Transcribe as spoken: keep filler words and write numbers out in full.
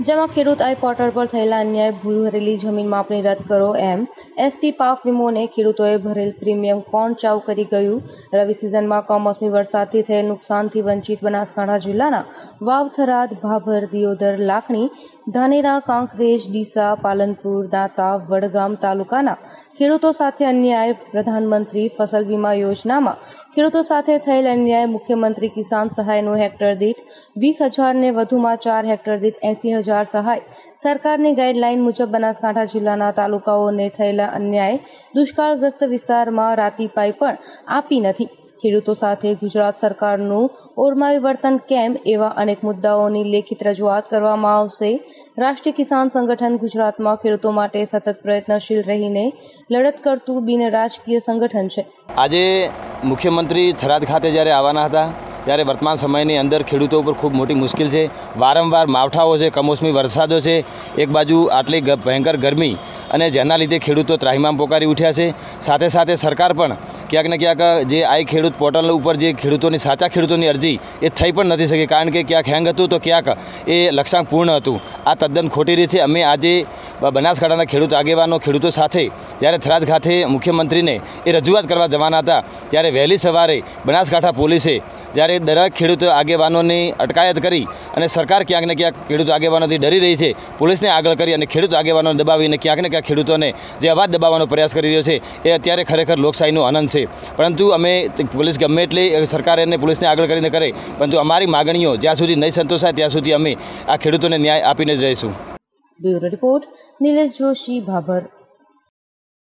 જેમાં ખેડૂત આઈ પોર્ટલ પર થયેલા અન્યાય, ભૂલ ભરેલી જમીન માપણી રદ કરો એમ એસપી પાક વીમોને ખેડૂતોએ ભરેલ પ્રીમિયમ કોણ ચાઉ કરી ગયું? રવિ સિઝનમાં કમોસમી વરસાદથી થયેલ નુકસાનથી વંચિત બનાસકાંઠા જિલ્લાના વાવ, થરાદ, ભાભર, દિયોદર, લાખણી, ધાનેરા, કાંકરેજ, ડીસા, પાલનપુર, દાંતા, વડગામ તાલુકાના ખેડૂતો સાથે અન્યાય. પ્રધાનમંત્રી ફસલ વીમા યોજનામાં ખેડૂતો સાથે થયેલ અન્યાય. મુખ્યમંત્રી કિસાન સહાયનું હેક્ટર દીઠ વીસ હજાર ને વધુમાં ચાર હેક્ટર દીઠ એસી હજાર સહાય. સરકારની ગાઈડલાઈન મુજબ બનાસકાંઠા જિલ્લાના તાલુકાઓને થયેલા અન્યાય. દુષ્કાળગ્રસ્ત વિસ્તારમાં રાતીપાઈ પણ આપી નથી. ખેડૂતો સાથે ગુજરાત સરકારનું ઓરમાયું વર્તન કેમ? એવા અનેક મુદ્દાઓની લેખિત રજૂઆત કરવામાં આવશે. રાષ્ટ્રીય કિસાન સંગઠન ગુજરાતમાં ખેડૂતો માટે સતત પ્રયત્નશીલ રહીને લડત કરતું બિન રાજકીય સંગઠન છે. આજે મુખ્યમંત્રી થરાદ ખાતે જ્યારે આવવાના હતા ત્યારે વર્તમાન સમયની અંદર ખેડૂતો ઉપર ખૂબ મોટી મુશ્કેલ છે. વારંવાર માવઠાઓ છે, કમોસમી વરસાદો છે, એક બાજુ આટલી ભયંકર ગરમી અને જેના લીધે ખેડૂતો ત્રાહિમામ પોકારી ઉઠ્યા છે. સાથે સાથે સરકાર પણ ક્યાંક ને ક્યાંક જે આઈ ખેડૂત પોર્ટલ ઉપર જે ખેડૂતોની સાચા ખેડૂતોની અરજી એ થઈ પણ નથી શકી, કારણ કે ક્યાંક હેંગ હતું તો ક્યાંક એ લક્ષ્યાંક પૂર્ણ હતું. આ તદ્દન ખોટી રીત છે. અમે આજે બનાસકાંઠાના ખેડૂત આગેવાનો ખેડૂતો સાથે જ્યારે થરાદ ખાતે મુખ્યમંત્રીને એ રજૂઆત કરવા જવાના હતા ત્યારે વહેલી સવારે બનાસકાંઠા પોલીસે જ્યારે દરેક ખેડૂત આગેવાનોની અટકાયત કરી અને સરકાર ક્યાંક ને ક્યાંક ખેડૂત આગેવાનોથી ડરી રહી છે, પોલીસને આગળ કરી અને ખેડૂત આગેવાનોને દબાવીને ક્યાંક ને ક્યાંક ખેડૂતોને જે અવાજ દબાવવાનો પ્રયાસ કરી રહ્યો છે એ અત્યારે ખરેખર લોકશાહીનો આનંદ છે. પરંતુ અમે પોલીસ ગમે એટલી સરકાર એને પોલીસને આગળ કરીને કરે, પરંતુ અમારી માગણીઓ જ્યાં સુધી નહીં સંતોષાય ત્યાં સુધી અમે આ ખેડૂતોને ન્યાય આપીને જ રહીશું. Bureau report, Nilesh Joshi, Bhabhar.